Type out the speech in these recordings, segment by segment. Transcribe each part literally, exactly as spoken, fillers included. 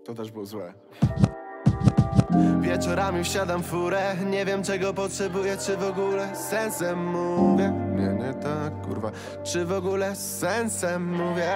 To też było złe. Wieczorami wsiadam w furę, nie wiem czego potrzebuję, czy w ogóle z sensem mówię. Nie, nie tak, kurwa. Czy w ogóle z sensem mówię.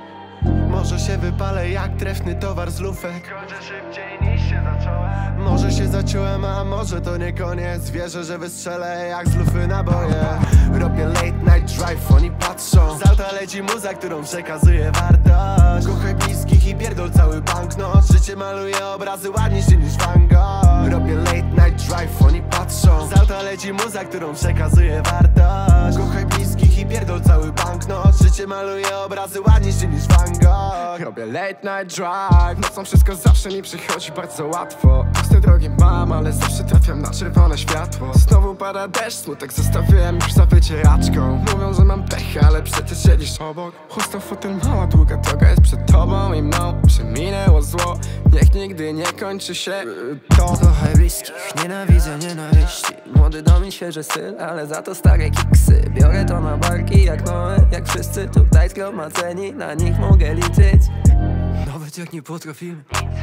Może się wypalę jak trefny towar z lufek. Skończę szybciej niż się zacząłem. Może się zaciąłem, a może to nie koniec. Wierzę, że wystrzelę jak z lufy naboje. Robię late night drive, oni patrzą. Z auta leci muza, którą przekazuje wartość. Kochaj bliskich i pierdol cały banknot. Życie maluje obrazy ładniejsze niż Van Gogh. Robię late night drive, oni patrzą. Z auta leci muza, którą przekazuje wartość. Kochaj bliskich i pierdol cały banknot. Życie maluje obrazy ładniejsze niż Van Gogh. Robię late night drive, nocą wszystko zawsze mi przychodzi bardzo łatwo. Proste drogi mam, ale zawsze trafiam na czerwone światło. Znowu pada deszcz, smutek zostawiłem już za wycieraczką. Mówią, że mam pecha, ale przecież siedzisz obok. Chusta fotel, mała długa droga jest przed tobą i mną. Przeminęło zło, niech nigdy nie kończy się yy, to. Kochaj bliskich, nienawidzę nienawiści. Młody dom i świeży styl, ale za to stare kiksy. Biorę to na barki jak Noe, jak wszyscy tutaj zgromadzeni. Na nich mogę liczyć, nawet jak nie potrafimy.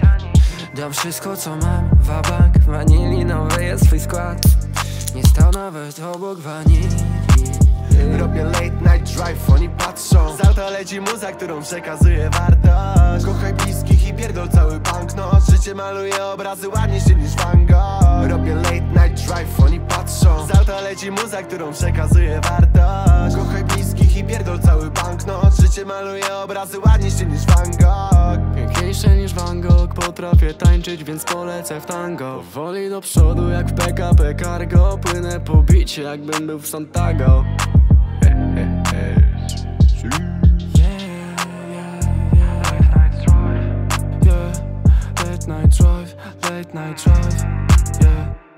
Dam wszystko co mam, wabank. Wanilinowy jest swój skład. Nie stał nawet obok wanilii. Robię late night drive, oni patrzą. Z auta leci muza, którą przekazuje wartość. Kochaj bliskich i pierdol cały banknot. Życie maluje obrazy ładniejsze niż Van Gogh. Robię late night drive, oni patrzą. Z auta leci muza, którą przekazuje wartość. Kochaj bliskich i pierdol cały banknot. Życie maluje obrazy ładniejsze niż Van Gogh. Piękniejsze niż Van Gogh, potrafię tańczyć, więc polecę w tango. Powoli do przodu jak w P K P Cargo. Płynę po bicie jakbym był w Santiago. Late night drive, late night drive, yeah.